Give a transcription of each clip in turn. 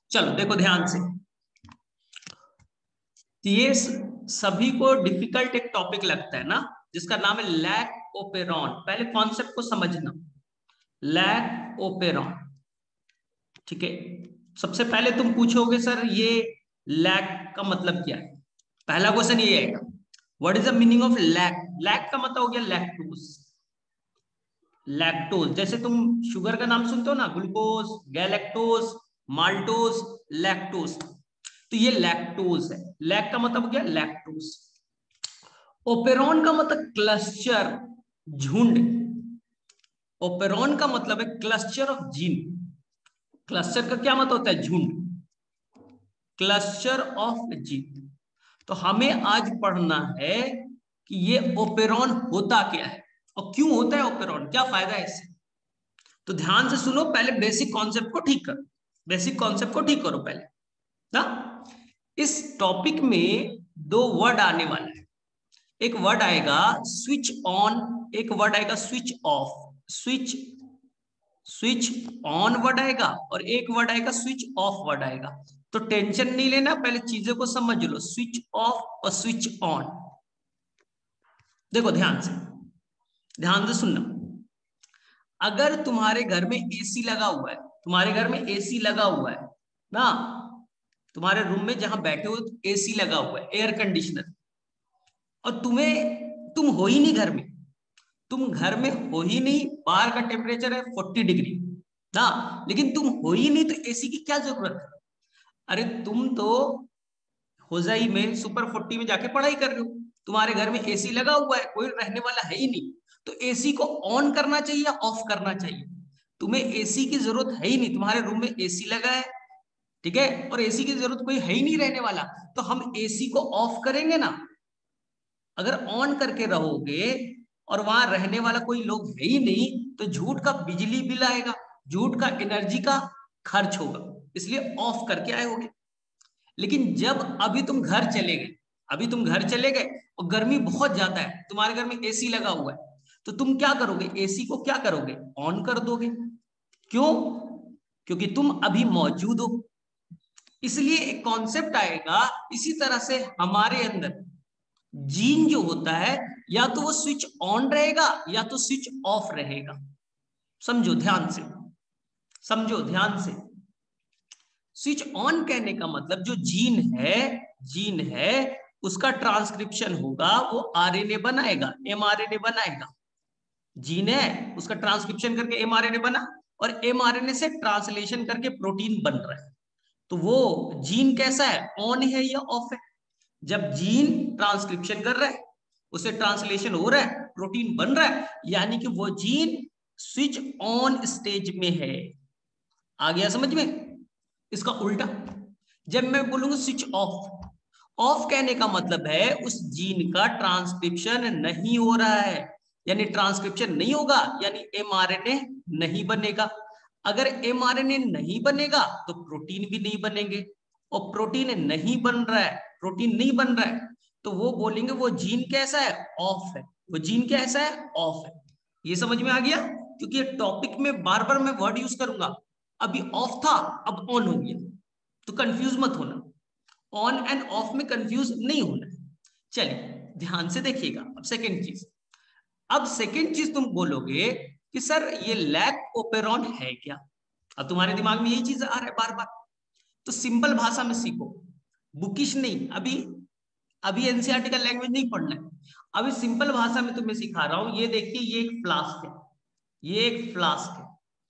चलो देखो ध्यान से, ये सभी को डिफिकल्ट एक टॉपिक लगता है ना, जिसका नाम है लैक ओपेरॉन। पहले कॉन्सेप्ट को समझना, लैक ओपेरॉन। ठीक है, सबसे पहले तुम पूछोगे सर ये लैक का मतलब क्या है। पहला क्वेश्चन ये आएगा, what is the meaning of lack. Lack का मतलब हो गया लैक्टोज। लैक्टोज जैसे तुम शुगर का नाम सुनते हो ना, ग्लूकोज, गैलेक्टोज, माल्टोज, लैक्टोज, तो ये लैक्टोज है। लैक का मतलब हो गया लैक्टोज। ओपेरॉन का मतलब क्लस्टर, झुंड। ओपेरॉन का मतलब है क्लस्टर ऑफ जीन। क्लस्टर का क्या मतलब होता है, झुंड, क्लस्टर ऑफ जीन। तो हमें आज पढ़ना है कि ये ओपेरॉन होता क्या है और क्यों होता है ओपेरॉन, क्या फायदा है इससे। तो ध्यान से सुनो, पहले बेसिक कॉन्सेप्ट को ठीक करो, बेसिक कॉन्सेप्ट को ठीक करो पहले ना। इस टॉपिक में दो वर्ड आने वाले हैं। एक वर्ड आएगा स्विच ऑन, एक वर्ड आएगा switch off. Switch switch on word आएगा और एक वर्ड आएगा स्विच ऑफ वर्ड आएगा। तो टेंशन नहीं लेना, पहले चीजों को समझ लो, स्विच ऑफ और स्विच ऑन। देखो ध्यान से सुनना। अगर तुम्हारे घर में एसी लगा हुआ है, तुम्हारे घर में एसी लगा हुआ है ना, तुम्हारे रूम में जहां बैठे हो एसी लगा हुआ है, एयर कंडीशनर, और तुम हो ही नहीं घर में, तुम घर में हो ही नहीं, बाहर का टेम्परेचर है 40 डिग्री ना, लेकिन तुम हो ही नहीं, तो एसी की क्या जरूरत है। अरे तुम तो होजाई में सुपर 40 में जाके पढ़ाई कर रहे हो, तुम्हारे घर में एसी लगा हुआ है, कोई रहने वाला है ही नहीं, तो एसी को ऑन करना चाहिए या ऑफ करना चाहिए। तुम्हें एसी की जरूरत है ही नहीं, तुम्हारे रूम में एसी लगा है, ठीक है, और एसी की जरूरत कोई है ही नहीं रहने वाला, तो हम एसी को ऑफ करेंगे ना। अगर ऑन करके रहोगे और वहां रहने वाला कोई लोग है ही नहीं, तो झूठ का बिजली बिल आएगा, झूठ का एनर्जी का खर्च होगा, इसलिए ऑफ करके आए होगे। लेकिन जब अभी तुम घर चले गए, अभी तुम घर चले गए और गर्मी बहुत ज्यादा है, तुम्हारे घर में एसी लगा हुआ है, तो तुम क्या करोगे, एसी को क्या करोगे, ऑन कर दोगे। क्यों? क्योंकि तुम अभी मौजूद हो, इसलिए एक कॉन्सेप्ट आएगा। इसी तरह से हमारे अंदर जीन जो होता है, या तो वो स्विच ऑन रहेगा या तो स्विच ऑफ रहेगा। समझो ध्यान से, समझो ध्यान से। स्विच ऑन कहने का मतलब जो जीन है उसका ट्रांसक्रिप्शन होगा, वो आरएनए बनाएगा, एमआरएनए बनाएगा। जीन है, उसका ट्रांसक्रिप्शन करके एमआरएनए बना, और एमआरएनए से ट्रांसलेशन करके प्रोटीन बन रहा है। तो वो जीन कैसा है, ऑन है या ऑफ है। जब जीन ट्रांसक्रिप्शन कर रहा है, उसे ट्रांसलेशन हो रहा है, प्रोटीन बन रहा है, यानी कि वो जीन स्विच ऑन स्टेज में है। आ गया समझ में? इसका उल्टा, जब मैं बोलूंगा स्विच ऑफ, ऑफ कहने का मतलब है उस जीन का ट्रांसक्रिप्शन नहीं हो रहा है, यानी ट्रांसक्रिप्शन नहीं होगा, यानी एमआरएनए नहीं बनेगा। अगर एमआरएनए नहीं बनेगा तो प्रोटीन भी नहीं बनेंगे, और प्रोटीन नहीं बन रहा है, प्रोटीन नहीं बन रहा है, तो वो बोलेंगे वो जीन कैसा है, ऑफ है। वो जीन कैसा है, ऑफ है। ये समझ में आ गया? क्योंकि ये टॉपिक में बार बार मैं वर्ड यूज करूंगा। अभी ऑफ था, अब ऑन हो गया, तो कंफ्यूज मत होना, ऑन एंड ऑफ में कंफ्यूज नहीं होना। चलिए ध्यान से देखिएगा। अब सेकेंड चीज, अब सेकेंड चीज तुम बोलोगे कि सर ये लैक ओपेरॉन है क्या। अब तुम्हारे दिमाग में यही चीज आ रहा है बार बार, तो सिंपल भाषा में सीखो, बुकिश नहीं। अभी अभी एनसीईआरटी का लैंग्वेज नहीं पढ़ना है, अभी सिंपल भाषा में तुम्हें सिखा रहा हूं। ये देखिए, ये एक फ्लास्क है, ये एक फ्लास्क है,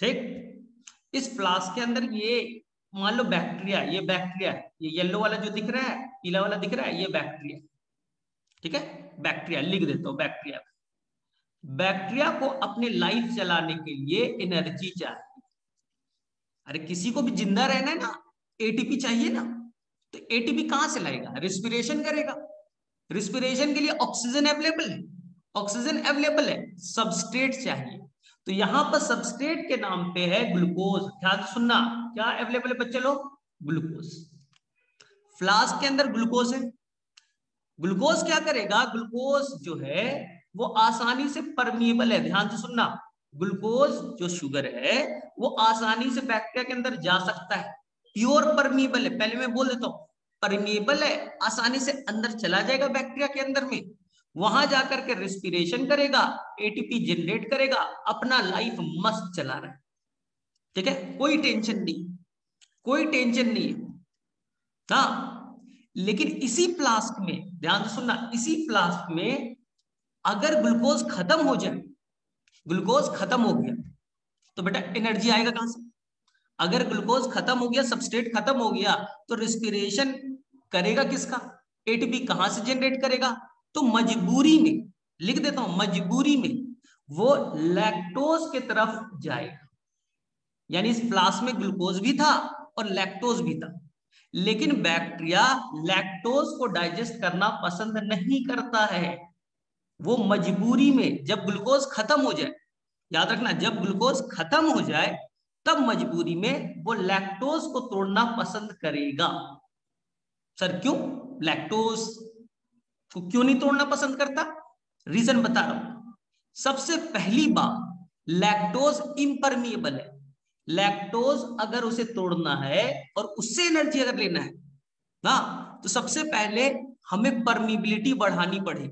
ठीक। इस फ्लास्क के अंदर ये मान लो बैक्टीरिया, ये बैक्टीरिया है, ये येलो वाला जो दिख रहा है, पीला वाला दिख रहा है, ये बैक्टीरिया, ठीक है। बैक्टीरिया लिख देता हूं, बैक्टीरिया। बैक्टीरिया को अपने लाइफ चलाने के लिए एनर्जी चाहिए। अरे किसी को भी जिंदा रहना है ना, एटीपी चाहिए ना, तो एटीपी कहां से लाएगा, रिस्पिरेशन करेगा। रिस्पिरेशन के लिए ऑक्सीजन अवेलेबल है, ऑक्सीजन अवेलेबल है, सबस्ट्रेट चाहिए। तो यहां पर सबस्ट्रेट के नाम पे है ग्लूकोज। ध्यान से सुनना, क्या अवेलेबल है बच्चे लोग, ग्लूकोज। फ्लास्क के अंदर ग्लूकोज है। ग्लूकोज क्या करेगा, ग्लूकोज जो है वो आसानी से परमिएबल है। ध्यान से सुनना, ग्लूकोज जो शुगर है वो आसानी से बैक्टीरिया के अंदर जा सकता है, प्योर परमिएबल है, पहले मैं बोल देता हूं, परमिएबल है, आसानी से अंदर चला जाएगा बैक्टीरिया के अंदर में, वहां जाकर के रेस्पिरेशन करेगा, एटीपी जनरेट करेगा, अपना लाइफ मस्त चला रहा है। ठीक है, कोई टेंशन नहीं, कोई टेंशन नहीं है। हाँ, लेकिन इसी फ्लास्क में ध्यान से सुनना, इसी फ्लास्क में अगर ग्लूकोज खत्म हो जाए, ग्लूकोज खत्म हो गया तो बेटा एनर्जी आएगा कहां से? अगर ग्लूकोज खत्म हो गया, सबस्ट्रेट खत्म हो गया, तो रेस्पिरेशन करेगा किसका? एटीपी कहां से जनरेट करेगा? तो मजबूरी में, लिख देता हूं, मजबूरी में वो लैक्टोज की तरफ जाएगा। यानी इस फ्लास्क में ग्लूकोज भी था और लैक्टोज भी था, लेकिन बैक्टीरिया लैक्टोज को डाइजेस्ट करना पसंद नहीं करता है। वो मजबूरी में, जब ग्लूकोज खत्म हो जाए, याद रखना, जब ग्लूकोज खत्म हो जाए तब मजबूरी में वो लैक्टोज को तोड़ना पसंद करेगा। सर क्यों? लैक्टोज को क्यों नहीं तोड़ना पसंद करता? रीजन बता रहा हूं। सबसे पहली बात, लैक्टोज इम्परमिएबल है। लैक्टोज अगर उसे तोड़ना है और उससे एनर्जी अगर लेना है ना, तो सबसे पहले हमें परमिबिलिटी बढ़ानी पड़ेगी।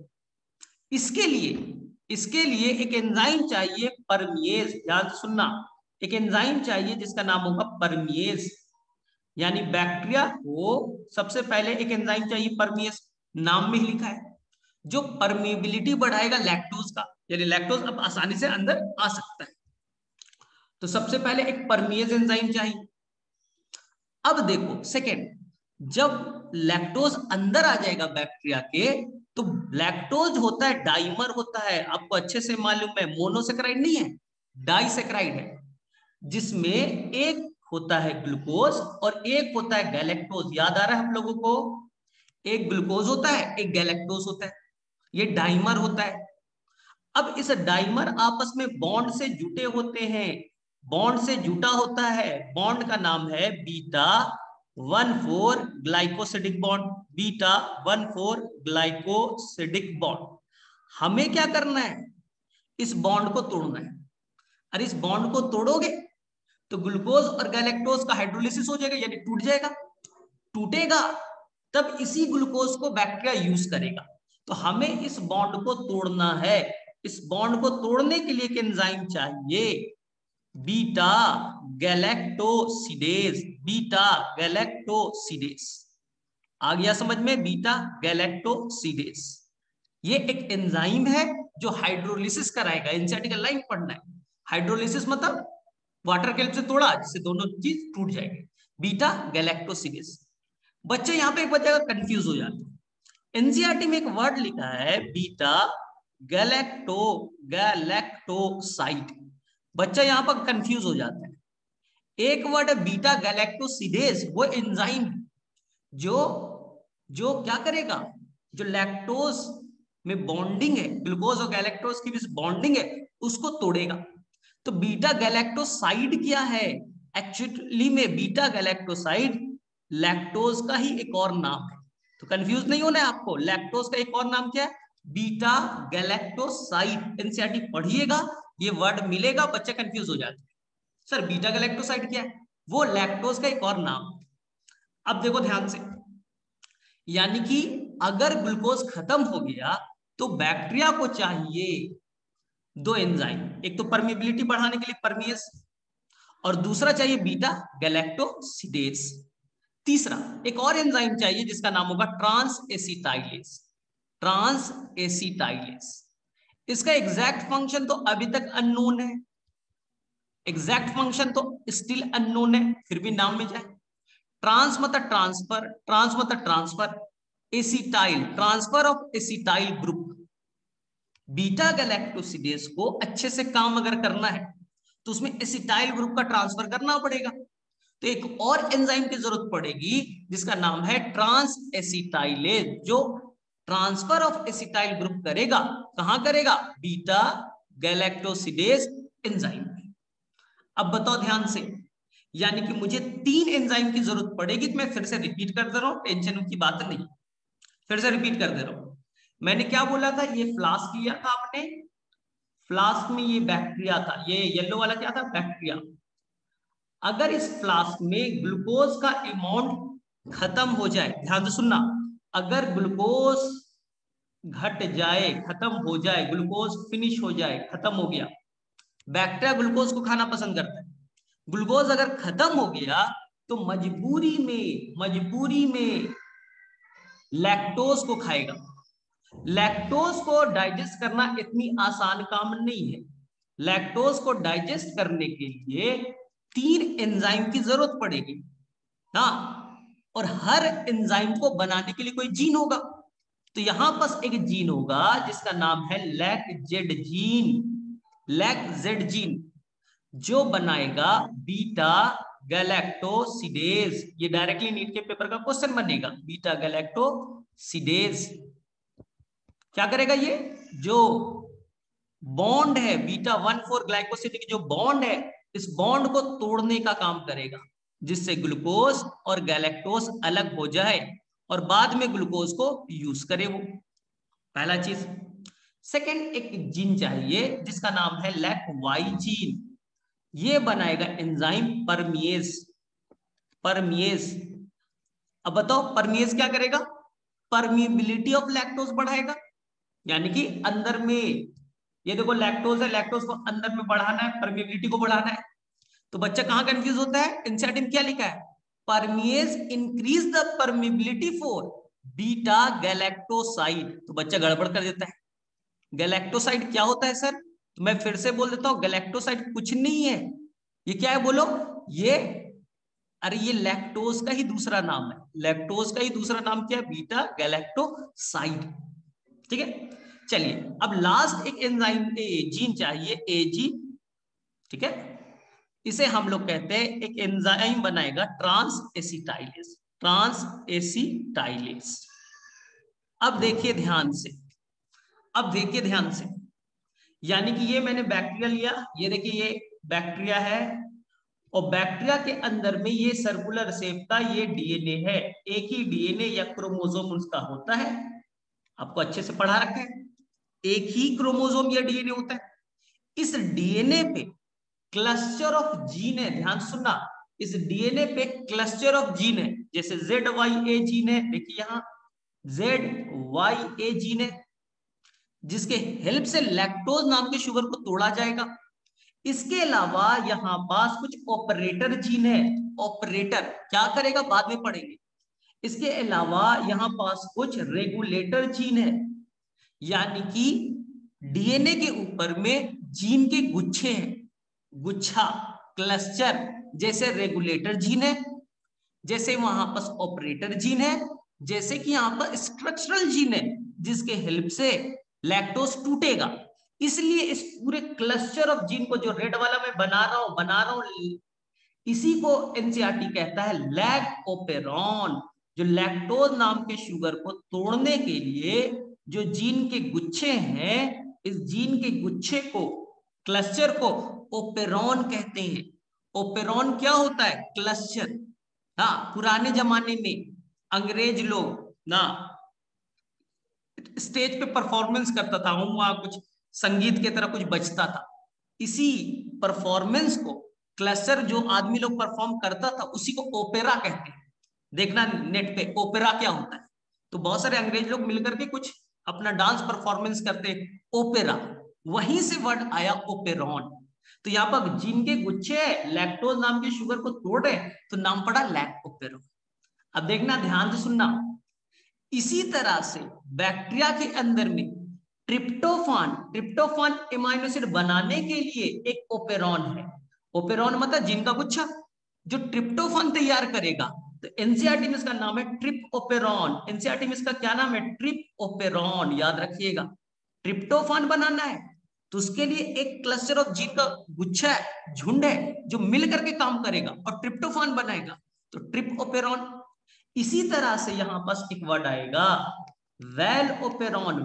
इसके लिए एक एंजाइम चाहिए, परमिएज। ध्यान से सुनना, एक एंजाइम चाहिए जिसका नाम होगा परमिएज। यानी बैक्टीरिया को सबसे पहले एक एंजाइम चाहिए, परमिएज, नाम में ही लिखा है, जो परमिबिलिटी बढ़ाएगा लैक्टोज का, यानी लैक्टोज अब आसानी से अंदर आ सकता है। तो सबसे पहले एक परमिएज एंजाइम चाहिए। अब देखो सेकेंड, जब लैक्टोज अंदर आ जाएगा बैक्टीरिया के, तो लैक्टोज होता है डाइमर होता है, आपको अच्छे से मालूम है, मोनोसेक्राइड नहीं है, डाइसेक्राइड है, जिसमें एक होता है ग्लूकोज और एक होता है गैलेक्टोज। याद आ रहा है हम लोगों को? एक ग्लूकोज होता है, एक गैलेक्टोज होता है, ये डाइमर होता है। अब इस डाइमर आपस में बॉन्ड से जुटे होते हैं, बॉन्ड से जुटा होता है, बॉन्ड का नाम है beta 1,4 glycosidic bond, beta 1,4 glycosidic bond. हमें क्या करना है? इस बॉन्ड को तोड़ना है। अरे इस बॉन्ड को तोड़ोगे तो ग्लूकोज और गैलेक्टोज का हाइड्रोलिसिस हो जाएगा, यानी टूट जाएगा। टूटेगा तब इसी ग्लूकोज को बैक्टीरिया यूज करेगा। तो हमें इस बॉन्ड को तोड़ना है। इस बॉन्ड को तोड़ने के लिए एक एंजाइम चाहिए, बीटा गैलेक्टोसिडेज, बीटा गैलेक्टोसिडेज। आ गया समझ में? बीटा गैलेक्टोसिडेज ये एक एंजाइम है जो हाइड्रोलिसिस कराएगा। एनसीईआरटी का लाइन पढ़ना है, हाइड्रोलिसिस मतलब वाटर के हेल्प से तोड़ा जिससे दोनों चीज टूट जाएंगे, बीटा गैलेक्टोसिडेज। बच्चे यहाँ पे एक बच्चे का कंफ्यूज हो जाते हैं। एनसीईआरटी में एक वर्ड लिखा है बीटा गैलेक्टोसाइड, बच्चा यहाँ पर कंफ्यूज हो जाता है। एक वर्ड है बीटा गैलेक्टोसिडेज, वो एंजाइम जो जो क्या करेगा, जो लैक्टोज में बॉन्डिंग है, ग्लूकोज और गैलेक्टोज की भी बॉन्डिंग है, उसको तोड़ेगा। तो बीटा गैलेक्टोसाइड क्या है? एक्चुअली में बीटा गैलेक्टोसाइड लैक्टोज का ही एक और नाम है। तो कंफ्यूज नहीं होना है आपको, लैक्टोज का एक और नाम क्या है? Beta galactoside. एनसीईआरटी पढ़िएगा, ये वर्ड मिलेगा, बच्चे कंफ्यूज हो जाते हैं, सर बीटा गैलेक्टोसाइड क्या है? वो लैक्टोज का एक और नाम। अब देखो ध्यान से, यानी कि अगर ग्लूकोज खत्म हो गया तो बैक्टीरिया को चाहिए दो एंजाइम, एक तो परमिबिलिटी बढ़ाने के लिए परमिएज, और दूसरा चाहिए बीटा गैलेक्टोसिडेज। तीसरा एक और एंजाइम चाहिए जिसका नाम होगा ट्रांस एसिटाइलेज, ट्रांस एसिटाइलेज। इसका एग्जैक्ट फंक्शन तो अभी तक अननोन है, एग्जैक्ट फंक्शन तो स्टिल अननोन है, फिर भी नाम में जाए। ट्रांस मतलब ट्रांसफर, ट्रांस मतलब transfer, acetyl transfer of acetyl group. Beta galactosidase को अच्छे से काम अगर करना है तो उसमें एसिटाइल ग्रुप का ट्रांसफर करना पड़ेगा। तो एक और एंजाइम की जरूरत पड़ेगी जिसका नाम है ट्रांस एसिटाइलेज, जो ट्रांसफर ऑफ एसिटाइल ग्रुप करेगा। कहां करेगा? Beta galactosidase enzyme. अब बताओ ध्यान से, यानी कि मुझे 3 एंजाइम की जरूरत पड़ेगी। तो मैं फिर से रिपीट कर दे रहा हूं, टेंशन की बात नहीं, फिर से रिपीट कर दे रहा हूं। मैंने क्या बोला था? ये फ्लास्क लिया था आपने, फ्लास्क में ये बैक्टीरिया था, ये येलो वाला क्या था? बैक्टीरिया। अगर इस फ्लास्क में ग्लूकोज का अमाउंट खत्म हो जाए, ध्यान से सुनना, अगर ग्लूकोज घट जाए, खत्म हो जाए, ग्लूकोज फिनिश हो जाए, खत्म हो गया, बैक्टीरिया ग्लूकोज को खाना पसंद करता है, ग्लूकोज अगर खत्म हो गया तो मजबूरी में लैक्टोज को खाएगा। लैक्टोज को डाइजेस्ट करना इतनी आसान काम नहीं है। लैक्टोज को डाइजेस्ट करने के लिए 3 एंजाइम की जरूरत पड़ेगी। हाँ, और हर एंजाइम को बनाने के लिए कोई जीन होगा। तो यहां पास एक जीन होगा जिसका नाम है लैक्जेड जीन, जो बनाएगा बीटा गैलेक्टोसिडेज। ये डायरेक्टली नीट के पेपर का क्वेश्चन बनेगा। बीटा गैलेक्टोसिडेज क्या करेगा? ये जो बॉन्ड है बीटा 1,4 ग्लाइकोसिड की जो बॉन्ड है, इस बॉन्ड को तोड़ने का काम करेगा, जिससे ग्लूकोज और गैलेक्टोज अलग हो जाए और बाद में ग्लूकोज को यूज करे वो। पहला चीज। सेकंड, एक जीन चाहिए जिसका नाम है लैक-वाई जीन। ये बनाएगा एंजाइम परमिएज। अब बताओ परमिएज क्या करेगा? परमिएबिलिटी ऑफ लैक्टोज बढ़ाएगा, यानी कि अंदर में, ये देखो लैक्टोज है, लैक्टोज को अंदर में बढ़ाना है, परमिएबिलिटी को बढ़ाना है। तो बच्चा कहां कंफ्यूज होता है? एनसीईआरटी में क्या लिखा है? Permease increase the permeability for beta galactoside. तो बच्चा गड़बड़ कर देता है। गैलेक्टोसाइड क्या होता है सर? तो मैं फिर से बोल देता हूं, गैलेक्टोसाइड कुछ नहीं है। ये क्या है बोलो? ये लैक्टोज का ही दूसरा नाम है। लैक्टोज का ही दूसरा नाम क्या है? Beta galactoside. ठीक है, चलिए अब लास्ट एक एंजाइम जीन चाहिए, एजी। ठीक है, इसे हम लोग कहते हैं, एक एंजाइम बनाएगा ट्रांस एसिटाइलेज। अब देखिए ध्यान से, यानी कि ये मैंने बैक्टीरिया लिया, ये देखिए ये बैक्टीरिया है, और बैक्टीरिया के अंदर में ये सर्कुलर शेप का ये डीएनए है। एक ही डीएनए या क्रोमोसोम उसका होता है, आपको अच्छे से पढ़ा रखा है, एक ही क्रोमोसोम या डीएनए होता है। इस डीएनए पे क्लस्टर ऑफ जीन है, ध्यान सुनना, इस डीएनए पे क्लस्टर ऑफ जीन है, जैसे ZYA जीन है, देखिए यहां ZYA जीन है, जिसके हेल्प से लैक्टोज नाम के शुगर को तोड़ा जाएगा। इसके अलावा यहां पास कुछ ऑपरेटर जीन है। ऑपरेटर क्या करेगा बाद में पढ़ेंगे। इसके अलावा यहां पास कुछ रेगुलेटर जीन है, यानी कि डीएनए के ऊपर में जीन के गुच्छे हैं, गुच्छा, क्लस्टर, जैसे रेगुलेटर जीन है, जैसे वहां पास ऑपरेटर जीन है, जैसे कि यहां पर स्ट्रक्चरल जीन है, जिसके हेल्प से लैक्टोज टूटेगा। इसलिए इस पूरे क्लस्टर ऑफ जीन को जो रेड वाला मैं बना रहा हूं, इसी को एनसीईआरटी कहता है लैक ओपेरॉन। जो लैक्टोज नाम के शुगर को तोड़ने के लिए जो जीन के गुच्छे हैं, इस जीन के गुच्छे को, क्लस्टर को ओपेरॉन कहते हैं। ओपेरॉन क्या होता है? क्लस्टर। हाँ, पुराने जमाने में अंग्रेज लोग ना स्टेज पे परफॉर्मेंस करता था, वहां कुछ संगीत की तरह कुछ बजता था, इसी परफॉर्मेंस को, क्लस्टर जो आदमी लोग परफॉर्म करता था, उसी को ओपेरा कहते हैं। देखना नेट पे ओपेरा क्या होता है। तो बहुत सारे अंग्रेज लोग मिलकर के कुछ अपना डांस परफॉर्मेंस करते, ओपेरा, वहीं से वर्ड आया ओपेरॉन। तो यहाँ पर जीन के गुच्छे लैक्टोज नाम के शुगर को तोड़ रहे, तो नाम पड़ा लैक ओपेरॉन। अब देखना ध्यान से सुनना, इसी तरह से बैक्टीरिया के अंदर में ट्रिप्टोफान एमाइनो एसिड बनाने के लिए एक ओपेरॉन है। ओपेरॉन मतलब जीन का गुच्छा जो ट्रिप्टोफान तैयार करेगा। तो एनसीईआरटी में इसका नाम है ट्रिप ओपेरॉन। एनसीईआरटी में इसका क्या नाम है? Trp operon. याद रखिएगा, ट्रिप्टोफान बनाना है तो उसके लिए एक क्लस्टर ऑफ जीन का गुच्छा है, झुंड है, जो मिल करके काम करेगा और ट्रिप्टोफान बनाएगा, तो ट्रिप ओपेरॉन। इसी तरह से यहां पास एक वर्ड आएगा वैल ओपेरॉन।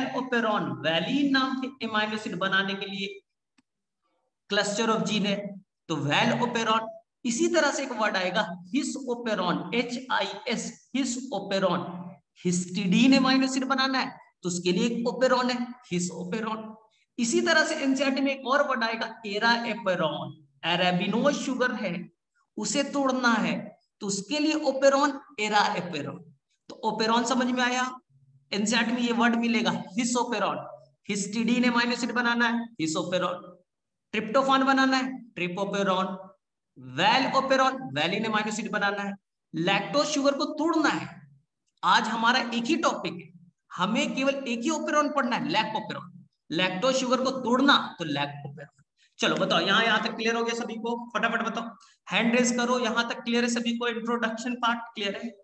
वैलीन नाम के एमाइनो एसिड बनाने के लिए क्लस्टर ऑफ जीन है, तो वैल ओपेरॉन। इसी तरह से एक वर्ड आएगा his operon, HIS, his operon. Histidine amino acid बनाना है तो उसके लिए एक ओपेरॉन है, हिस ओपेरॉन। इसी तरह से एनसीईआरटी में एक और वर्ड आएगा एरा एपेरॉन। अरेबिनोज शुगर है, उसे तोड़ना है, तो उसके लिए ओपेरॉन, एरा एपेरॉन। तो ओपेरॉन समझ में आया, एनसीईआरटी में ये वर्ड मिलेगा, his operon. Histidine amino acid बनाना है, हिस ओपेरॉन। ट्रिप्टोफान बनाना है, trp operon. Val operon, valine amino acid बनाना है। लैक्टोज शुगर को तोड़ना है। आज हमारा एक ही टॉपिक है, हमें केवल एक ही ओपेरॉन पढ़ना है, लैक ओपेरॉन। लैक्टोज शुगर को तोड़ना तो लैक ओपेरॉन। चलो बताओ, यहां तक क्लियर हो गया सभी को? फटाफट बताओ, हैंड रेस करो, यहां तक क्लियर है सभी को? इंट्रोडक्शन पार्ट क्लियर है?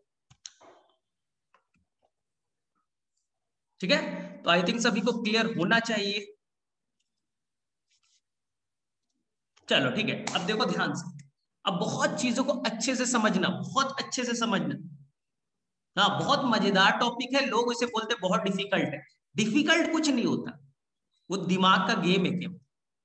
ठीक है, तो आई थिंक सभी को क्लियर होना चाहिए। चलो ठीक है, अब देखो ध्यान से, अब बहुत चीजों को अच्छे से समझना, बहुत अच्छे से समझना। हाँ, बहुत मजेदार टॉपिक है, लोग इसे बोलते बहुत डिफिकल्ट है। डिफिकल्ट कुछ नहीं होता, वो दिमाग का गेम है केवल।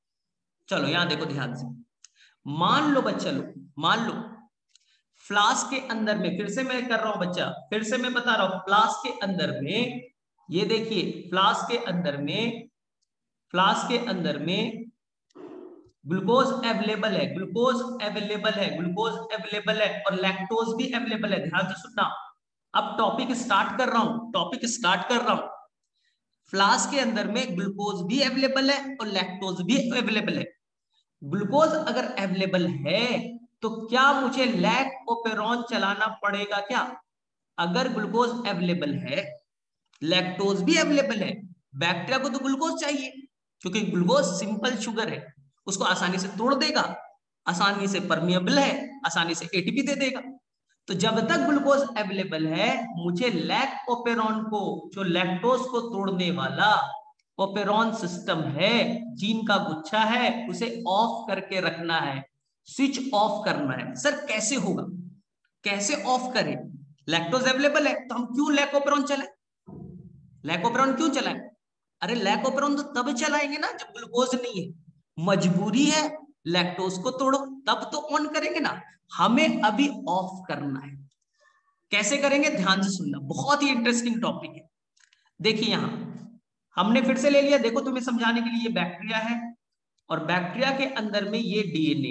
चलो यहां देखो ध्यान से, मान लो बच्चा लोग, मान लो फ्लास्क के अंदर में, फिर से मैं कर रहा हूं बच्चा, फिर से मैं बता रहा हूं, फ्लास्क के अंदर में, ये देखिए फ्लास्क के अंदर में, फ्लास्क के अंदर में ग्लूकोज अवेलेबल है, ग्लूकोज अवेलेबल है, ग्लूकोज अवेलेबल है, और लैक्टोज भी अवेलेबल है। ध्यान से सुनना, अब टॉपिक स्टार्ट कर रहा हूं, टॉपिक स्टार्ट कर रहा हूं। फ्लास्क के अंदर में ग्लूकोज भी अवेलेबल है और लैक्टोज भी अवेलेबल है। ग्लूकोज अगर अवेलेबल है तो क्या मुझे लैक ओपेरॉन चलाना पड़ेगा क्या? अगर ग्लूकोज अवेलेबल है, लैक्टोज भी अवेलेबल है, बैक्टीरिया को तो ग्लूकोज चाहिए, क्योंकि ग्लूकोज सिंपल शुगर है, उसको आसानी से तोड़ देगा, आसानी से परमिएबल है, आसानी से एटीपी दे देगा। तो जब तक ग्लूकोज अवेलेबल है, मुझे लैक ओपेरॉन को, जो लैक्टोज को तोड़ने वाला ओपेरॉन सिस्टम है, जीन का गुच्छा है, उसे ऑफ करके रखना है, स्विच ऑफ करना है। सर कैसे होगा, कैसे ऑफ करें? लैक्टोज अवेलेबल है तो हम क्यों लैक ओपेरॉन चलाएं? लैक ओपेरॉन क्यों चलाएं? अरे लैक ओपेरॉन तो तब चलाएंगे ना जब ग्लूकोज नहीं है, मजबूरी है, लैक्टोज को तोड़ो तब तो ऑन करेंगे ना। हमें अभी ऑफ करना है। कैसे करेंगे? ध्यान से सुनना, बहुत ही इंटरेस्टिंग टॉपिक है। देखिए यहां हमने फिर से ले लिया, देखो तुम्हें समझाने के लिए, ये बैक्टीरिया है और बैक्टीरिया के अंदर में ये डीएनए,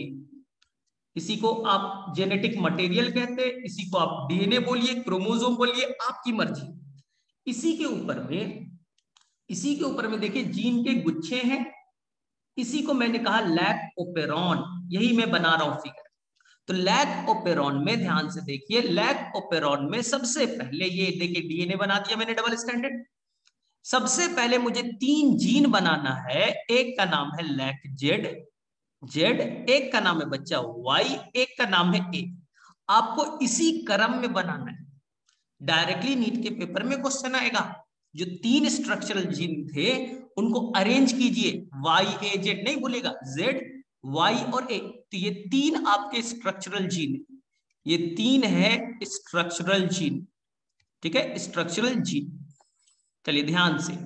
इसी को आप जेनेटिक मटेरियल कहते हैं, इसी को आप डीएनए बोलिए, क्रोमोसोम बोलिए, आपकी मर्जी। इसी के ऊपर में, इसी के ऊपर में देखिए जीन के गुच्छे हैं, इसी को मैंने कहा लैक ओपेरॉन, यही मैं बना रहा हूं फिगर। तो लैक ओपेरॉन में ध्यान से देखिए, लैक ओपेरॉन में सबसे पहले ये देखिए डीएनए बना दिया मैंने डबल स्टैंडर्ड। सबसे पहले मुझे 3 जीन बनाना है, एक का नाम है लैक जेड, जेड, एक का नाम है बच्चा वाई, एक का नाम है ए। आपको इसी क्रम में बनाना है। डायरेक्टली नीट के पेपर में क्वेश्चन आएगा, जो 3 स्ट्रक्चरल जीन थे उनको अरेंज कीजिए, वाई ए जेड नहीं भूलेगा, जेड वाई और ए। तो ये 3 आपके स्ट्रक्चरल जीन, ये 3 है स्ट्रक्चरल जीन, ठीक है, स्ट्रक्चरल जीन। चलिए ध्यान से,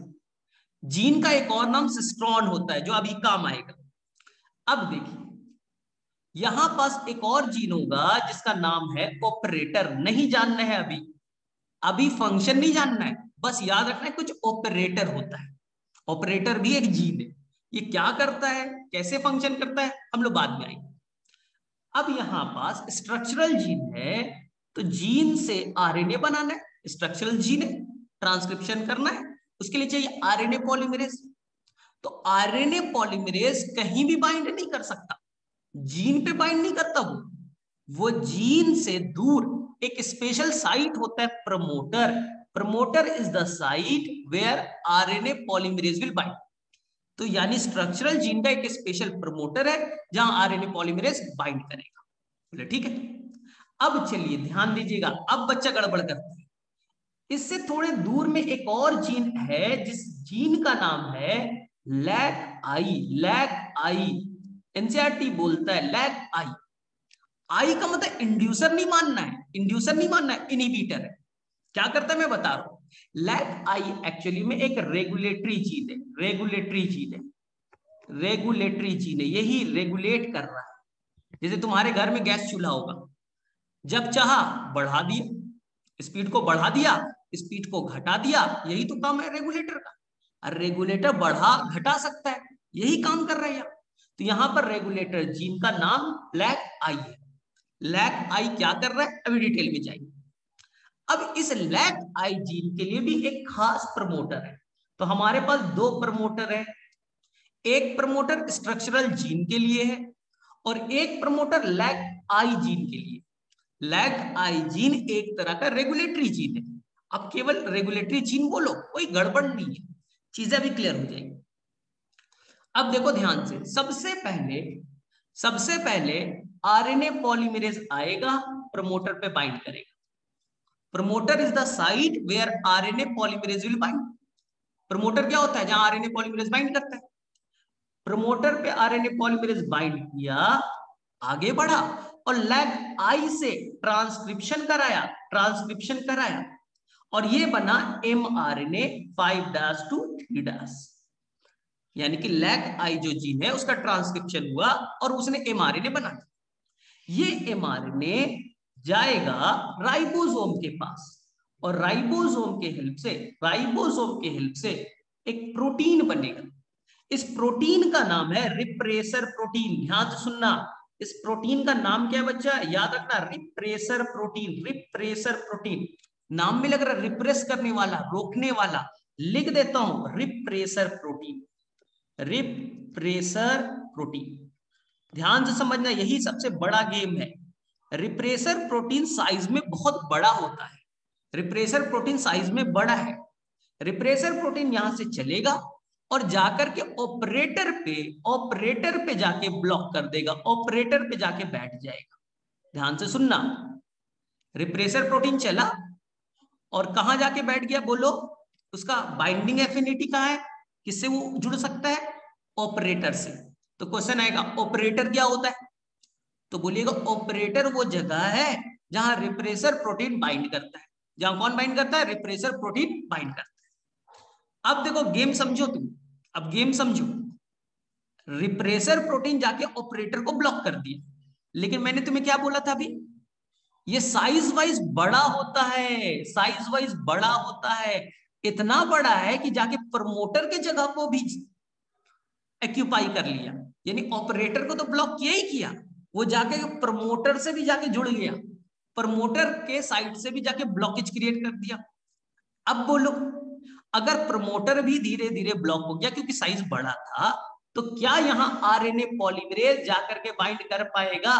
जीन का एक और नाम सिस्ट्रॉन होता है, जो अभी काम आएगा। अब देखिए यहां पास एक और जीन होगा जिसका नाम है ऑपरेटर, नहीं जानना है अभी, अभी फंक्शन नहीं जानना है, बस याद रखना है कुछ ऑपरेटर होता है। ऑपरेटर भी एक जीन है, ये क्या करता है, कैसे फंक्शन करता है, हम लोग बाद में आएंगे। अब यहां पास स्ट्रक्चरल जीन है, तो जीन से आरएनए बनाना है, स्ट्रक्चरल जीन है, ट्रांसक्रिप्शन करना है, उसके लिए चाहिए आरएनए पॉलीमरेज। तो आरएनए पॉलीमरेज कहीं भी बाइंड नहीं कर सकता, जीन पे बाइंड नहीं करता, वो जीन से दूर एक स्पेशल साइट होता है promoter, promoter is the site where RNA polymerase will bind. तो यानी स्ट्रक्चरल जीन का एक स्पेशल प्रमोटर है जहां आरएनए पॉलीमरेज बाइंड करेगा। बोले ठीक है। अब चलिए ध्यान दीजिएगा, अब बच्चा गड़बड़ करता है, इससे थोड़े दूर में एक और जीन है, जिस जीन का नाम है lac I, lac I, NCERT बोलता है लैक आई। आई का मतलब इंड्यूसर नहीं मानना है, इंड्यूसर नहीं मानना है, इनहिबिटर है। क्या करता है मैं बता रहा हूं, लैक आई एक्चुअली में एक रेगुलेटरी जीन है, रेगुलेटरी जीन है, रेगुलेटरी जीन है, यही रेगुलेट कर रहा है। जैसे तुम्हारे घर में गैस चूल्हा होगा, जब चाहा बढ़ा दिया, स्पीड को बढ़ा दिया, स्पीड को घटा दिया, यही तो काम है रेगुलेटर का। और रेगुलेटर बढ़ा घटा सकता है, यही काम कर रहा है। तो यहां पर रेगुलेटर जीन का नाम ब्लैक आई है। लैक आई क्या कर रहा है, अभी डिटेल में जाएंगे। अब इस लैक आई जीन के लिए भी एक खास प्रमोटर है। तो हमारे पास दो प्रमोटर है, एक प्रमोटर स्ट्रक्चरल जीन के लिए है और एक प्रमोटर लैक आई जीन के लिए। लैक आई जीन एक तरह का रेगुलेटरी जीन है। अब केवल रेगुलेटरी जीन बोलो, कोई गड़बड़ नहीं है, चीजें भी क्लियर हो जाएगी। अब देखो ध्यान से, सबसे पहले आरएनए पॉलीमरेज आएगा, प्रमोटर पे बाइंड करेगा। Promoter is the site where RNA polymerase will bind. Promoter क्या होता है, जहां आरएनए पॉलीमरेज बाइंड करता है। प्रमोटर पे आरएनए पॉलीमरेज बाइंड किया, आगे बढ़ा और लैग आई से ट्रांसक्रिप्शन कराया और ये बना mRNA 5' to 3'। यानी कि लैग आई जो जीन है उसका ट्रांसक्रिप्शन हुआ और उसने mRNA बना दिया। ये mRNA जाएगा राइबोसोम के पास और राइबोसोम के हेल्प से एक प्रोटीन बनेगा। इस प्रोटीन का नाम है रिप्रेसर प्रोटीन। ध्यान से सुनना, इस प्रोटीन का नाम क्या है बच्चा, याद रखना, रिप्रेसर प्रोटीन। नाम में लग रहा है रिप्रेस करने वाला, रोकने वाला, लिख देता हूं रिप्रेसर प्रोटीन। ध्यान से समझना, यही सबसे बड़ा गेम है। रिप्रेसर प्रोटीन साइज में बहुत बड़ा होता है, रिप्रेसर प्रोटीन साइज में बड़ा है। रिप्रेसर प्रोटीन यहां से चलेगा और जाकर के ऑपरेटर पे जाके ब्लॉक कर देगा, ऑपरेटर पे जाके बैठ जाएगा। ध्यान से सुनना, रिप्रेसर प्रोटीन चला और कहां जाके बैठ गया बोलो, उसका बाइंडिंग एफिनिटी कहां है, किससे वो जुड़ सकता है, ऑपरेटर से। तो क्वेश्चन आएगा ऑपरेटर क्या होता है, तो बोलिएगा ऑपरेटर वो जगह है जहां रिप्रेसर प्रोटीन बाइंड करता है। जहां कौन बाइंड करता है, रिप्रेसर प्रोटीन बाइंड करता है। अब देखो गेम समझो तुम, अब गेम समझो। रिप्रेसर प्रोटीन जाके ऑपरेटर को ब्लॉक कर दिया, लेकिन मैंने तुम्हें क्या बोला था अभी, ये साइज वाइज बड़ा होता है, इतना बड़ा है कि जाके प्रमोटर के जगह को भी एक्यूपाई कर लिया। यानी ऑपरेटर को तो ब्लॉक किया ही किया, वो जाके प्रमोटर से भी जाके जुड़ गया, प्रमोटर के साइड से भी जाके ब्लॉकेज क्रिएट कर दिया। अब बोलो, अगर प्रमोटर भी धीरे धीरे ब्लॉक हो गया क्योंकि साइज बड़ा था, तो क्या यहां आरएनए पॉलीमरेज जाकर के बाइंड कर पाएगा,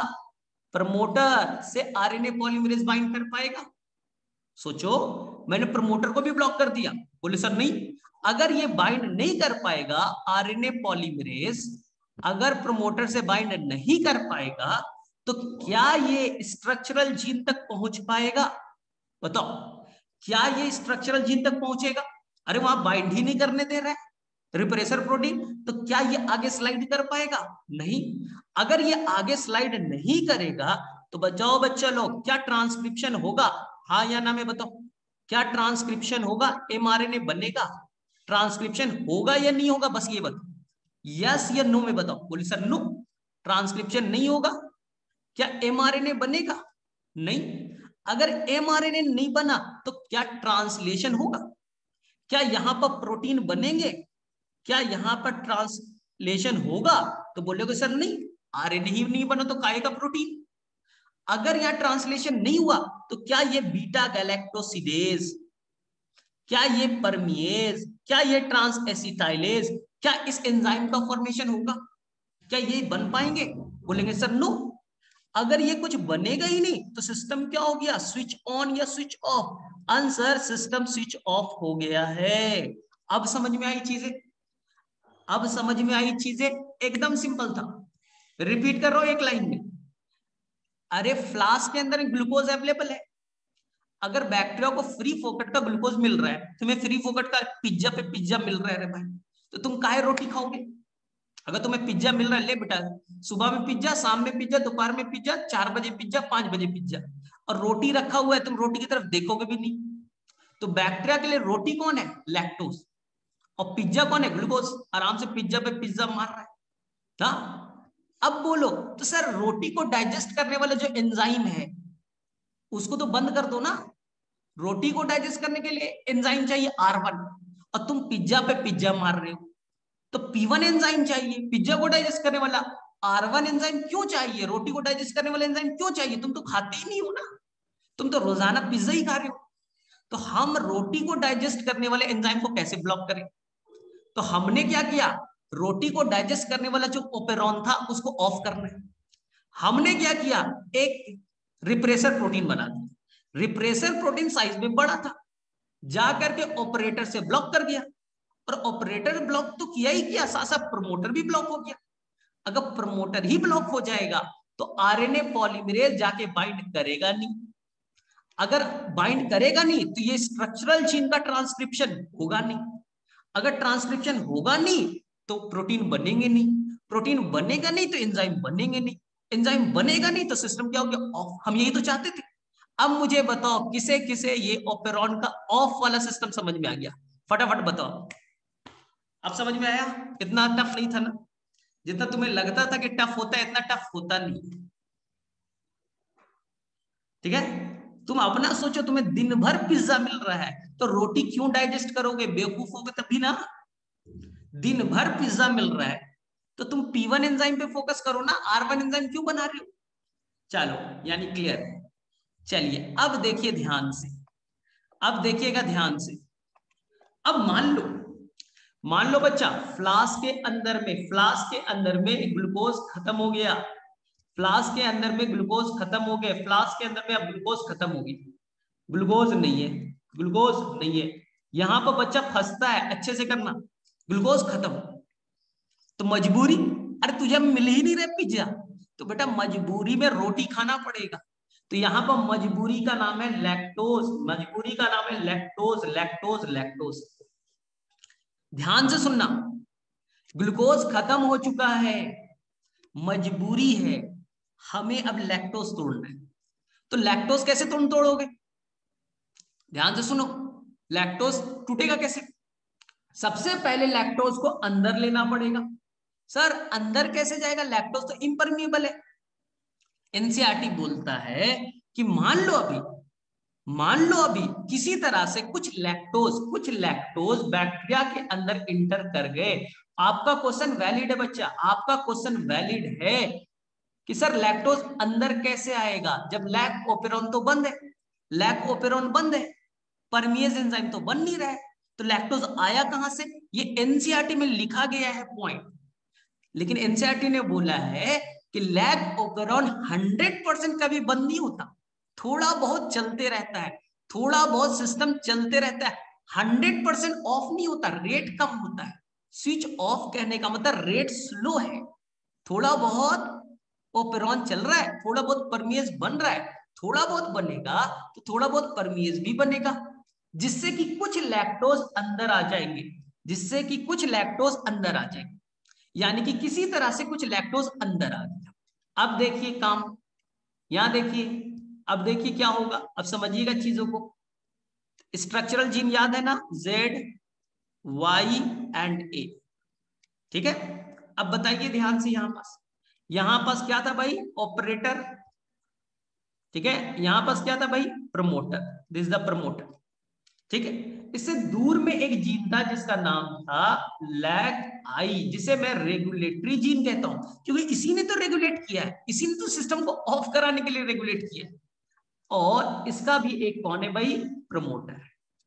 प्रमोटर से आरएनए पॉलीमरेज बाइंड कर पाएगा? सोचो, मैंने प्रमोटर को भी ब्लॉक कर दिया, बोले सर नहीं, अगर ये बाइंड नहीं कर पाएगा आरएनए पॉलीमरेज, अगर प्रमोटर से बाइंड नहीं कर पाएगा, तो क्या ये स्ट्रक्चरल जीन तक पहुंच पाएगा? बताओ, क्या ये स्ट्रक्चरल जीन तक पहुंचेगा? अरे वहां बाइंड ही नहीं करने दे रहा है रिप्रेसर प्रोटीन, तो क्या ये आगे स्लाइड कर पाएगा? नहीं। अगर ये आगे स्लाइड नहीं करेगा तो बचाओ बच्चा लोग, क्या ट्रांसक्रिप्शन होगा? हाँ या ना में बताओ, क्या ट्रांसक्रिप्शन होगा, एमआरएनए बनेगा? ट्रांसक्रिप्शन होगा या नहीं होगा, बस ये बताओ, यस या नो में बताओ। बोली सर नो, ट्रांसक्रिप्शन नहीं होगा। क्या एमआरएनए बनेगा? नहीं। अगर एमआरएनए नहीं बना तो क्या ट्रांसलेशन होगा? क्या यहां पर प्रोटीन बनेंगे? क्या यहां पर ट्रांसलेशन होगा? तो बोलोगे सर नहीं, आरएनए ही नहीं बना तो काहे का प्रोटीन? अगर यहां ट्रांसलेशन नहीं हुआ तो क्या ये बीटा गैलेक्टोसिडेज, क्या ये परमिएज, क्या ये ट्रांस एसिटाइलेज, क्या इस एंजाइम का फॉर्मेशन होगा? क्या ये बन पाएंगे? बोलेंगे सर नो। अगर ये कुछ बनेगा ही नहीं तो सिस्टम क्या हो गया, स्विच ऑन या switch off? Answer, system switch off हो गया है। अब समझ में आई चीजें? अब समझ में आई चीजें? एकदम सिंपल था, रिपीट कर रहा हूं एक लाइन में। अरे फ्लास्क के अंदर ग्लूकोज अवेलेबल है, अगर बैक्टीरिया को फ्री फोकट का ग्लूकोज मिल रहा है, तुम्हें फ्री फोकट का पिज्जा पे पिज्जा मिल रहा है रे भाई, तो तुम काहे रोटी खाओगे? अगर तुम्हें पिज्जा मिल रहा है, ले बेटा, सुबह में पिज्जा, शाम में पिज्जा, दोपहर में पिज्जा, 4 बजे पिज्जा, 5 बजे पिज्जा, और रोटी रखा हुआ है, तुम रोटी की तरफ देखोगे भी नहीं। तो बैक्टीरिया के लिए रोटी कौन है, लैक्टोज, और पिज्जा कौन है, ग्लूकोज। आराम से पिज्जा पे पिज्जा मार रहा है ना। अब बोलो, तो सर रोटी को डाइजेस्ट करने वाला जो एंजाइम है उसको तो बंद कर दो ना। रोटी को डाइजेस्ट करने के लिए एंजाइम चाहिए R1, और तुम पिज्जा पे पिज्जा मार रहे हो, तो P1 एंजाइम चाहिए पिज्जा को डाइजेस्ट करने वाला। R1 एंजाइम क्यों चाहिए? रोटी को डाइजेस्ट करने वाला एंजाइम क्यों चाहिए? तुम तो खाते ही नहीं हो ना, तुम तो रोजाना पिज्जा ही खा रहे हो। तो हम रोटी को डाइजेस्ट करने वाले एंजाइम को कैसे ब्लॉक करें? तो हमने क्या किया, रोटी को डाइजेस्ट करने वाला जो ओपेरॉन था उसको ऑफ करना है। हमने क्या किया, एक रिप्रेसर प्रोटीन बना दिया। रिप्रेसर प्रोटीन साइज में बड़ा था, जाकर के ऑपरेटर से ब्लॉक कर दिया, और ऑपरेटर ब्लॉक तो किया ही किया, साथ साथ प्रमोटर भी ब्लॉक हो गया। अगर प्रमोटर ही ब्लॉक हो जाएगा तो आरएनए पॉलीमरेज जाके बाइंड करेगा नहीं। अगर बाइंड करेगा नहीं तो ये स्ट्रक्चरल जीन का ट्रांसक्रिप्शन होगा नहीं। अगर ट्रांसक्रिप्शन होगा नहीं तो प्रोटीन बनेंगे नहीं, प्रोटीन बनेगा नहीं तो एंजाइम बनेंगे नहीं, एंजाइम बनेगा नहीं तो सिस्टम क्या हो गया, ऑफ। हम यही तो चाहते थे। अब मुझे बताओ किसे किसे ये ओपेरॉन का ऑफ वाला सिस्टम समझ में आ गया? फटाफट बताओ। अब समझ में आया? इतना टफ नहीं था ना, जितना तुम्हें लगता था कि टफ होता है इतना टफ होता नहीं। ठीक है, तुम अपना सोचो, तुम्हें दिन भर पिज्जा मिल रहा है तो रोटी क्यों डाइजेस्ट करोगे? बेवकूफ होगे तभी ना। दिन भर पिज्जा मिल रहा है तो तुम P1 एंजाइम पे फोकस करो ना, R1 एंजाइम क्यों बना रहे हो? चलो, यानी क्लियर है। चलिए अब देखिए ध्यान से, अब देखिएगा ध्यान से। अब मान लो बच्चा, फ्लास्क के अंदर में, फ्लास्क के अंदर में ग्लूकोज खत्म हो गया, फ्लास्क के अंदर में ग्लूकोज खत्म हो गए, फ्लास्क के अंदर में अब ग्लूकोज खत्म हो गई, ग्लूकोज नहीं है, ग्लूकोज नहीं है। यहां पर बच्चा फंसता है, अच्छे से करना। ग्लूकोज खत्म तो मजबूरी, अरे तुझे मिल ही नहीं रहा पिज्जा, तो बेटा मजबूरी में रोटी खाना पड़ेगा। तो यहां पर मजबूरी का नाम है लैक्टोज, मजबूरी का नाम है लैक्टोज, लैक्टोज, लैक्टोज। ध्यान से सुनना, ग्लूकोज खत्म हो चुका है, मजबूरी है, हमें अब लैक्टोज तोड़ना है। तो लैक्टोज कैसे तुम तोड़ोगे? ध्यान से सुनो, लैक्टोज टूटेगा कैसे? सबसे पहले लैक्टोज को अंदर लेना पड़ेगा। सर अंदर कैसे जाएगा? लैक्टोज तो इम्परमिएबल है। एनसीईआरटी बोलता है कि मान लो अभी किसी तरह से कुछ लैक्टोज बैक्टीरिया के अंदर इंटर कर गए। आपका क्वेश्चन वैलिड है बच्चा, आपका क्वेश्चन वैलिड है कि सर लैक्टोज अंदर कैसे आएगा जब लैक ओपेरॉन तो बंद है, लैक ओपेरॉन बंद है, परमिएज एंजाइम तो बन नहीं रहा है, तो लैक्टोज आया कहां से? ये एनसीईआरटी में लिखा गया है पॉइंट, लेकिन एनसीईआरटी ने बोला है कि लैक ओपेरॉन 100% कभी बंद नहीं होता, थोड़ा बहुत चलते रहता है, थोड़ा बहुत सिस्टम चलते रहता है, 100% ऑफ नहीं होता, रेट कम होता है। स्विच ऑफ कहने का मतलब रेट स्लो है, थोड़ा बहुत ओपेरॉन चल रहा है, थोड़ा बहुत परमिएज बन रहा है, थोड़ा बहुत बनेगा तो थोड़ा बहुत परमिएज भी बनेगा, जिससे कि कुछ लैक्टोज अंदर आ जाएंगे, जिससे कि कुछ लैक्टोज अंदर आ जाएंगे, यानी कि किसी तरह से कुछ लैक्टोज अंदर आ गया। अब देखिए काम, यहां देखिए, अब देखिए क्या होगा, अब समझिएगा चीजों को। स्ट्रक्चरल जीन याद है ना, Z, Y एंड A, ठीक है। अब बताइए ध्यान से, यहां पास क्या था भाई? ऑपरेटर, ठीक है। यहां पास क्या था भाई? Promoter, this is the promoter, ठीक है। इससे दूर में एक जीन था जिसका नाम था लैग आई, जिसे मैं रेगुलेटरी जीन कहता हूं, क्योंकि इसी ने तो रेगुलेट किया है, इसी ने तो सिस्टम को ऑफ कराने के लिए रेगुलेट किया है। और इसका भी एक कौन है भाई? प्रमोटर।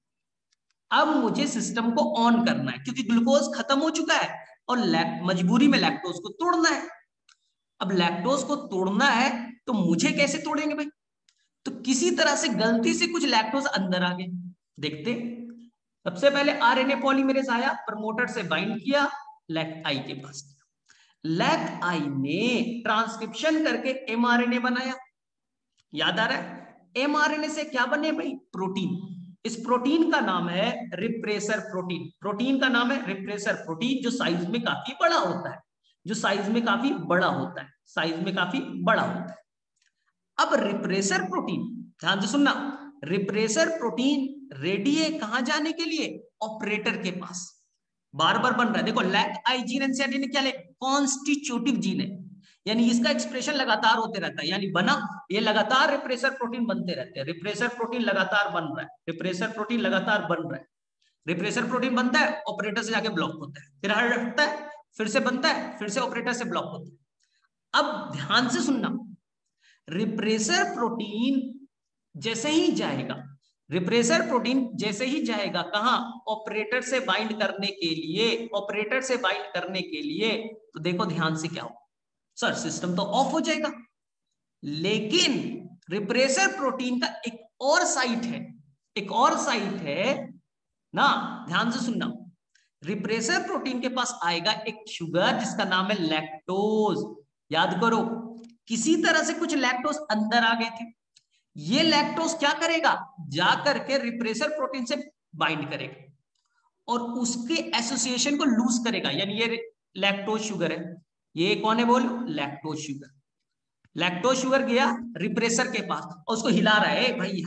अब मुझे सिस्टम को ऑन करना है क्योंकि ग्लूकोज खत्म हो चुका है और मजबूरी में लैक्टोज को तोड़ना है। अब लैक्टोज को तोड़ना है तो मुझे कैसे तोड़ेंगे भाई? तो किसी तरह से गलती से कुछ लैक्टोज अंदर आ गए, देखते। सबसे पहले आरएनए पॉलीमरेज आया, प्रमोटर से बाइंड किया, लैक आई के पास किया, लैक आई ने ट्रांसक्रिप्शन करके एमआरएनए बनाया, याद आ रहा है? एमआरएनए से क्या बने भाई? प्रोटीन। इस प्रोटीन का नाम है रिप्रेसर प्रोटीन, प्रोटीन का नाम है रिप्रेसर प्रोटीन, जो साइज में काफी बड़ा होता है, जो साइज में काफी बड़ा होता है, साइज में काफी बड़ा होता है। अब रिप्रेसर प्रोटीन, ध्यान से सुनना, रिप्रेसर प्रोटीन रेडी है कहां जाने के लिए? ऑपरेटर के पास। बार बार बन रहा है, देखो लैक आई जीन एनसीईआरटी ने क्या लिखा? कॉन्स्टिट्यूटिव जीन है, यानी इसका एक्सप्रेशन लगातार होते रहता है, यानी बना, ये लगातार रिप्रेसर प्रोटीन बनते रहते हैं, रिप्रेसर प्रोटीन लगातार बन रहा है, रिप्रेसर प्रोटीन लगातार बन रहा है, रिप्रेसर प्रोटीन बनता है, ऑपरेटर से जाके ब्लॉक होता है, फिर हटता है, फिर से बनता है, फिर से ऑपरेटर से ब्लॉक होता है। अब ध्यान से सुनना, रिप्रेसर प्रोटीन जैसे ही जाएगा, रिप्रेसर प्रोटीन जैसे ही जाएगा कहां, ऑपरेटर से बाइंड करने के लिए, ऑपरेटर से बाइंड करने के लिए, तो देखो ध्यान से क्या हो, सर सिस्टम तो ऑफ हो जाएगा, लेकिन रिप्रेसर प्रोटीन का एक और साइट है, एक और साइट है ना, ध्यान से सुनना, रिप्रेसर प्रोटीन के पास आएगा एक शुगर जिसका नाम है लैक्टोज। याद करो, किसी तरह से कुछ लैक्टोज अंदर आ गए थे, ये लैक्टोज क्या करेगा, जाकर के रिप्रेसर प्रोटीन से बाइंड करेगा और उसके एसोसिएशन को लूज करेगा, यानी ये लैक्टोज शुगर है, ये कौन है बोलो, लैक्टोज शुगर। लैक्टोज शुगर गया रिप्रेसर के पास और उसको हिला रहा है, भाई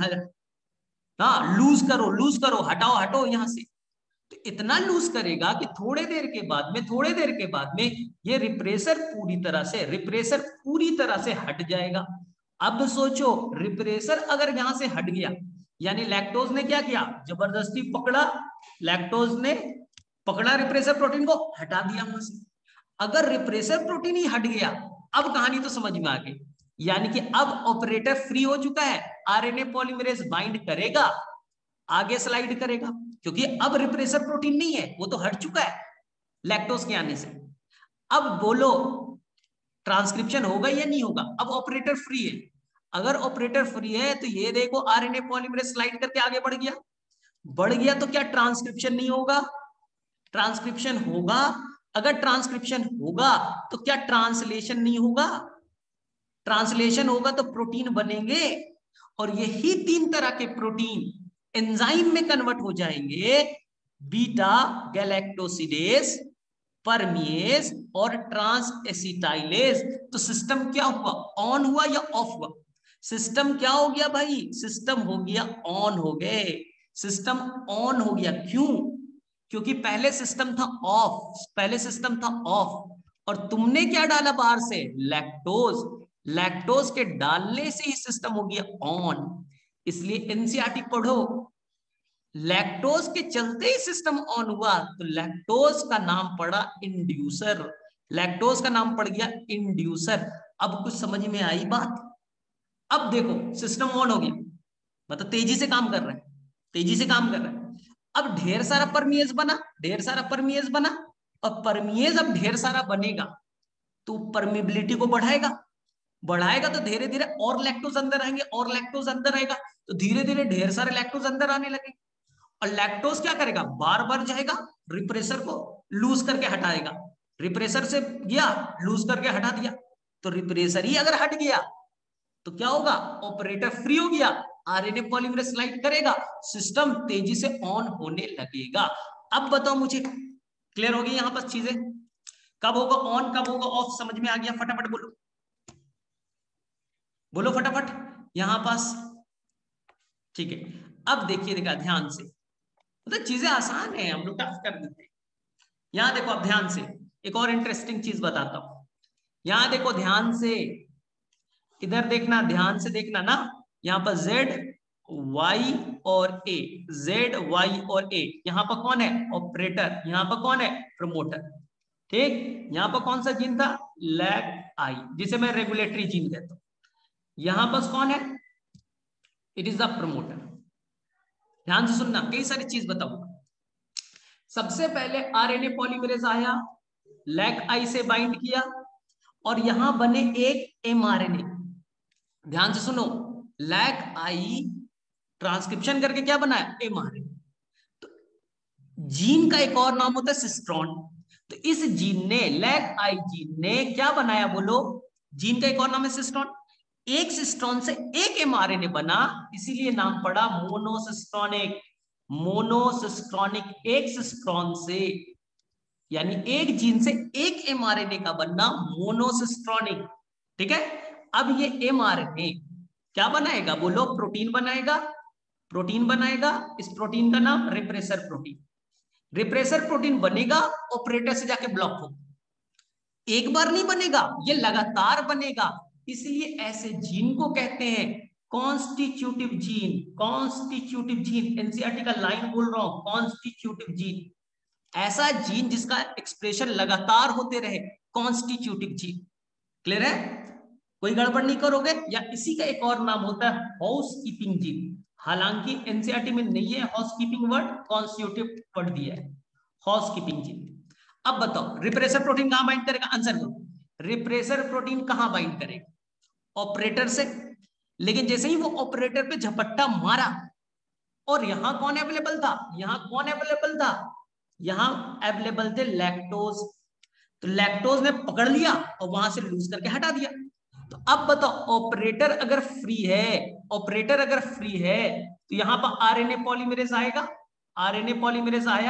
हाँ लूज करो, हटाओ हटो यहां से, तो इतना लूज करेगा कि थोड़े देर के बाद में, थोड़े देर के बाद में ये रिप्रेसर पूरी तरह से हट जाएगा। अब सोचो, रिप्रेसर अगर यहां से हट गया, यानी लैक्टोज ने क्या किया, जबरदस्ती पकड़ा, लैक्टोज ने पकड़ा रिप्रेसर प्रोटीन को, हटा दिया वहां से। अगर रिप्रेसर प्रोटीन ही हट गया, अब कहानी तो समझ में आ गई, यानी कि अब ऑपरेटर फ्री हो चुका है, आरएनए पॉलीमरेज बाइंड करेगा, आगे स्लाइड करेगा, क्योंकि अब रिप्रेसर प्रोटीन नहीं है, वो तो हट चुका है लैक्टोज के आने से। अब बोलो ट्रांसक्रिप्शन होगा या नहीं होगा, अब ऑपरेटर फ्री है, अगर ऑपरेटर फ्री है तो ये देखो आरएनए पॉलीमरेज स्लाइड करके आगे बढ़ गया तो क्या ट्रांसक्रिप्शन नहीं होगा, ट्रांसक्रिप्शन होगा। अगर ट्रांसक्रिप्शन होगा तो क्या ट्रांसलेशन नहीं होगा, ट्रांसलेशन होगा तो प्रोटीन बनेंगे, और यही 3 तरह के प्रोटीन एंजाइम में कन्वर्ट हो जाएंगे, बीटा गैलेक्टोसिडेज, परमिएज और ट्रांस एसिटाइलेज। तो सिस्टम क्या हुआ, ऑन हुआ या ऑफ हुआ, सिस्टम क्या हो गया भाई, सिस्टम हो गया ऑन हो गए, सिस्टम ऑन हो गया, क्यों, क्योंकि पहले सिस्टम था ऑफ, पहले सिस्टम था ऑफ, और तुमने क्या डाला बाहर से, लैक्टोज, लैक्टोज के डालने से ही सिस्टम हो गया ऑन। इसलिए एनसीईआरटी पढ़ो, लैक्टोज के चलते ही सिस्टम ऑन हुआ, तो लैक्टोज का नाम पड़ा इंड्यूसर, लैक्टोज का नाम पड़ गया इंड्यूसर। अब कुछ समझ में आई बात, अब देखो सिस्टम ऑन हो गया, मतलब तेजी से काम कर रहा है, तेजी से काम कर रहा है। अब ढेर सारा परमिएज बना, ढेर सारा परमिएज बना, और परमिएज अब ढेर सारा बनेगा तो परमिबिलिटी को बढ़ाएगा, बढ़ाएगा तो धीरे धीरे और लैक्टोज अंदर आएंगे, और लैक्टोज अंदर आएगा तो धीरे धीरे ढेर सारे लैक्टोज अंदर आने लगे, और लैक्टोज क्या करेगा, बार बार जाएगा रिप्रेसर को लूज करके हटाएगा, रिप्रेसर से गया लूज करके हटा दिया, तो रिप्रेसर ही अगर हट गया तो क्या होगा, ऑपरेटर फ्री हो गया, आरएनए पॉलीमरेज स्लाइड करेगा, सिस्टम तेजी से ऑन होने लगेगा। अब बताओ मुझे, क्लियर हो गई यहां पर चीजें, कब होगा ऑन कब होगा ऑफ, समझ में आ गया, फटाफट बोलो, बोलो फटाफट यहां पास, ठीक है। अब देखिए, देखा ध्यान से, मतलब चीजें आसान है, हम लोग टफ कर देते हैं। यहां देखो अब ध्यान से, एक और इंटरेस्टिंग चीज बताता हूं, यहां देखो ध्यान से, इधर देखना, ध्यान से देखना ना, यहाँ पर Z Y और A, Z Y और A, यहाँ पर कौन है ऑपरेटर, यहाँ पर कौन है प्रमोटर, ठीक, यहाँ पर कौन सा जीन था, लैग आई, जिसे मैं रेगुलेटरी जीन कहता हूं, यहां पर कौन है, इट इज द प्रमोटर। ध्यान से सुनना, कई सारी चीज बताऊंगा। सबसे पहले आरएनए पॉलीमरेज आया, लैग आई से बाइंड किया, और यहां बने एक एमआरएनए, ध्यान से सुनो, लैग आई ट्रांसक्रिप्शन करके क्या बनाया, एमआरएनए। तो जीन का एक और नाम होता है सिस्ट्रॉन, तो इस जीन ने, लैग आई जीन ने क्या बनाया बोलो, जीन का एक और नाम है सिस्ट्रॉन, एक सिस्ट्रॉन से एक एमआरएनए बना, इसीलिए नाम पड़ा मोनोसिस्ट्रॉनिक, मोनोसिस्ट्रॉनिक, एक सिस्ट्रॉन से, यानी एक जीन से एक एमआरएनए का बनना मोनोसिस्ट्रॉनिक, ठीक है। अब ये एमआरएनए क्या बनाएगा बोलो, प्रोटीन बनाएगा, प्रोटीन बनाएगा, इस प्रोटीन का नाम रिप्रेसर प्रोटीन, रिप्रेसर प्रोटीन बनेगा, ऑपरेटर से जाके ब्लॉक होगा, एक बार नहीं बनेगा, ये लगातार बनेगा, इसलिए ऐसे जीन को कहते हैं constitutive gene, constitutive gene, NCERT का लाइन बोल रहा हूं, कॉन्स्टिट्यूटिव जीन, ऐसा जीन जिसका एक्सप्रेशन लगातार होते रहे, कॉन्स्टिट्यूटिव जीन, क्लियर है? कोई गड़बड़ नहीं करोगे। या इसी का एक और नाम होता है हाउस कीपिंग जीन। हालांकि एनसीईआरटी में नहीं है housekeeping word, constitutive word दिया है हाउस कीपिंग जीन। अब बताओ रिप्रेसर प्रोटीन कहां बाइंड करेगा? आंसर करो। रिप्रेसर प्रोटीन कहां बाइंड करेगा? ऑपरेटर से। लेकिन जैसे ही वो ऑपरेटर पे झपट्टा मारा, और यहां कौन अवेलेबल था? यहां कौन अवेलेबल था? यहां अवेलेबल थे लैक्टोज। तो लैक्टोज ने पकड़ लिया और वहां से लूज करके हटा दिया। तो अब बताओ ऑपरेटर अगर फ्री है, ऑपरेटर अगर फ्री है तो यहां पर आरएनए पॉलीमरेज आएगा। आरएनए पॉलीमरेज आया,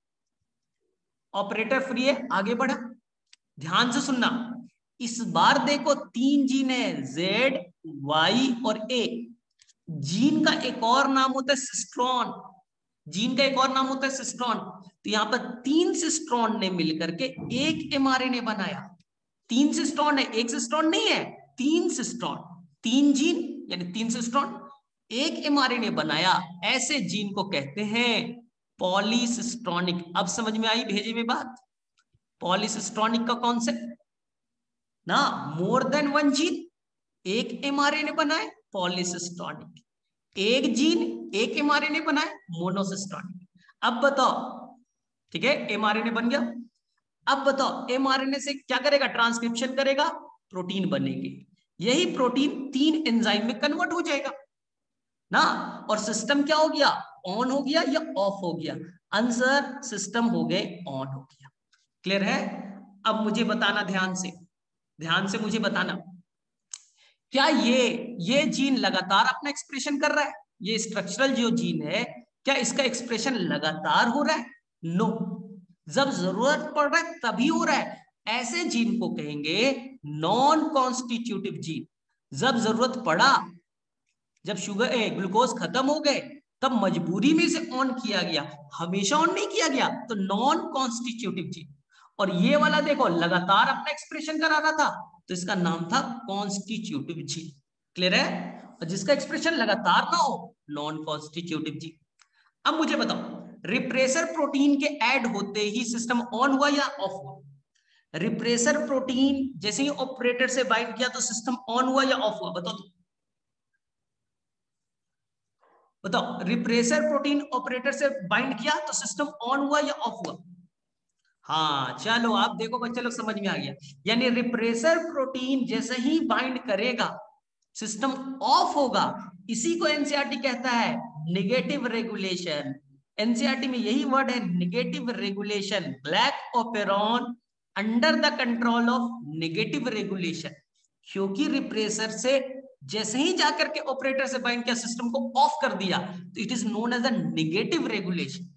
ऑपरेटर फ्री है, आगे बढ़ा। ध्यान से सुनना, इस बार देखो 3 जीन है, जेड, वाई और ए। जीन का एक और नाम होता है सिस्ट्रॉन। जीन का एक और नाम होता है सिस्ट्रॉन। तो यहां पर 3 सिस्ट्रॉन ने मिलकर के एक एमआरएनए बनाया। 3 सिस्ट्रॉन है, एक सिस्ट्रॉन नहीं है, 3 सिस्ट्रॉन। 3 जीन यानी 3 सिस्ट्रॉन, एक एमआरएनए बनाया। ऐसे जीन को कहते हैं पॉलीसिस्ट्रॉनिक। अब समझ में आई भेजे में बात? पॉलीसिस्ट्रॉनिक का कॉन्सेप्ट ना, मोर देन 1 जीन, एक एमआरएनए बनाए, पॉलीसिस्ट्रॉनिक। एक जीन एक एमआरएनए बनाए, मोनोसिस्टोनिक। अब बताओ, ठीक है, एमआरएनए बन गया। अब बताओ एमआरएनए से क्या करेगा? ट्रांसक्रिप्शन करेगा, प्रोटीन बनेगी। यही प्रोटीन 3 एंजाइम में कन्वर्ट हो जाएगा ना। और सिस्टम क्या हो गया? ऑन हो गया या ऑफ हो गया? आंसर सिस्टम हो गए ऑन हो गया। क्लियर है? अब मुझे बताना ध्यान से, ध्यान से मुझे बताना, क्या ये जीन लगातार अपना एक्सप्रेशन कर रहा है? ये स्ट्रक्चरल जो जीन है, क्या इसका एक्सप्रेशन लगातार हो रहा है? नो। जब जरूरत पड़ रहा है तभी हो रहा है। ऐसे जीन को कहेंगे नॉन कॉन्स्टिट्यूटिव जीन। जब जरूरत पड़ा, जब शुगर ग्लूकोज खत्म हो गए, तब मजबूरी में इसे ऑन किया गया, हमेशा ऑन नहीं किया गया, तो नॉन कॉन्स्टिट्यूटिव जीन। और ये वाला देखो लगातार अपना एक्सप्रेशन करा रहा था, तो इसका नाम था कॉन्स्टिट्यूटिव जीन। क्लियर है? और जिसका एक्सप्रेशन लगातार ना हो, नॉन कॉन्स्टिट्यूटिव जीन। अब मुझे बताओ रिप्रेसर प्रोटीन के ऐड होते ही सिस्टम ऑन हुआ या ऑफ हुआ? रिप्रेसर प्रोटीन जैसे ही ऑपरेटर से बाइंड किया तो सिस्टम ऑन हुआ या ऑफ हुआ? बताओ तो। बताओ रिप्रेसर प्रोटीन ऑपरेटर से बाइंड किया तो सिस्टम ऑन हुआ या ऑफ हुआ? हाँ चलो आप देखो बच्चे लोग समझ में आ गया। यानी रिप्रेसर प्रोटीन जैसे ही बाइंड करेगा सिस्टम ऑफ होगा। इसी को एनसीईआरटी कहता है नेगेटिव रेगुलेशन। एनसीईआरटी में यही वर्ड है, negative regulation. Lac operon under the control of negative regulation. क्योंकि रिप्रेसर से जैसे ही जाकर के ऑपरेटर से बाइंड किया, सिस्टम को ऑफ कर दिया, तो it is known as a negative regulation.